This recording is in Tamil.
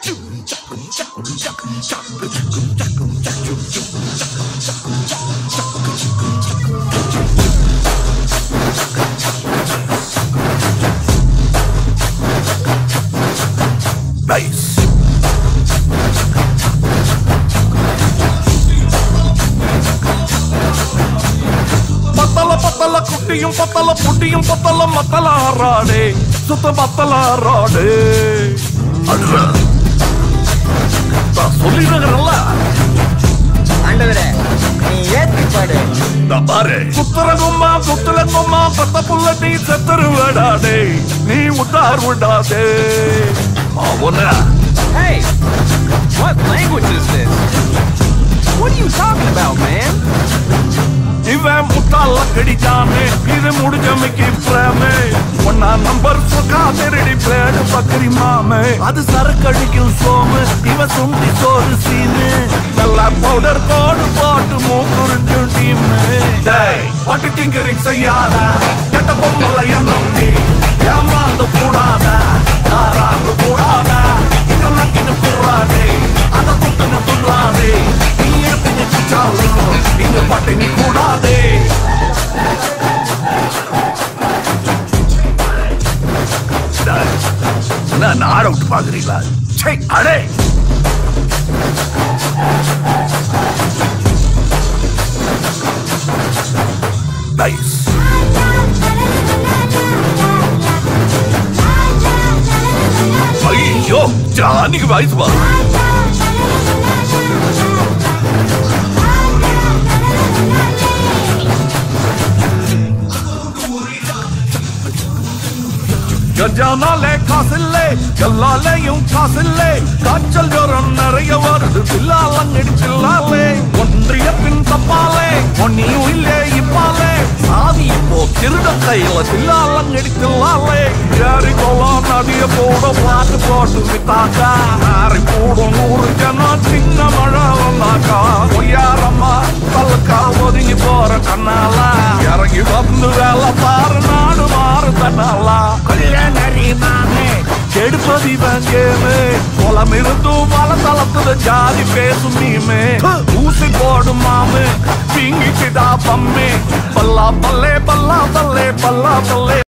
Nice. பத்தல குட்டியும் பத்தல புட்டியும் பத்தல மத்தல ஆறாடே சுத்த பத்தல ஆறாடே சொல்லிடுறல ஆண்டவரே நீ ஏத்தி பாடு பாரு குத்துறகும்மா குத்துலங்கும்மா பத்த புள்ள நீ செத்துரு விடாதே நீ உத்தார் விடாதே அவன Hey, what language is this? What are you talking about, man? இவன் முட்டாள கடிச்சாமே இது முடிஞ்சமைக்கு பிரேமே ஒன்னா நம்பர் சொக்காதிரடி பிளேடு பக்கரி மாமே அது சரக்கடிக்கும் சோமு இவன் சுண்டி சோறு சீனு நல்ல பவுடர் கோடு போட்டு மூக்குறிஞ்சும் டீமு பட்டு டிங்கரிங் செய்யாத கெட்ட பொம்மல எண்ணம் நீ ஏமாந்து கூடாத யாராந்து கூடாத இதெல்லாம் கிட்ட கூடாதே அதை குத்துன்னு துள்ளாதே நீ எப்படி குச்சாலும் இங்க பட்டு நீ கூடாதே நான் ஆட விட்டு பாக்குறீங்களா அடே நைஸ் ஐயோ ஜானிக்கு வயசு வா கஜானாலே காசில்லே கல்லாலேயும் காசில்லே காய்ச்சல் ஜோரம் நிறைய வருது தில்லாலங்கடி தில்லாலே ஒன்றிய பின் தப்பாலே ஒன்னியும் இல்லே இப்பாலே சாதி இப்போ திருட கையில தில்லாலங்கடி தில்லாலே ஏறி கொலாம் நதிய போட பாட்டு போட்டு வித்தாக்கா ஆறி போடும் 100 ஜனம் சின்ன மழை வந்தாக்கா பொய்யாரம்மா பல்லுக்கா ஒதுங்கி போற கண்ணாலா இறங்கி வந்து வேலை பாரு நாடு மாறு தன்னாலா கெடுப்பதி வங்கேமே குளம் இருந்தும் வள தளத்துல ஜாதி பேசும் நீமே ஊசி போடும் மாமே பிங்கிக்கிட்டா பம்மே பல்லா பல்லே பல்லா பல்லே பல்லா பல்லே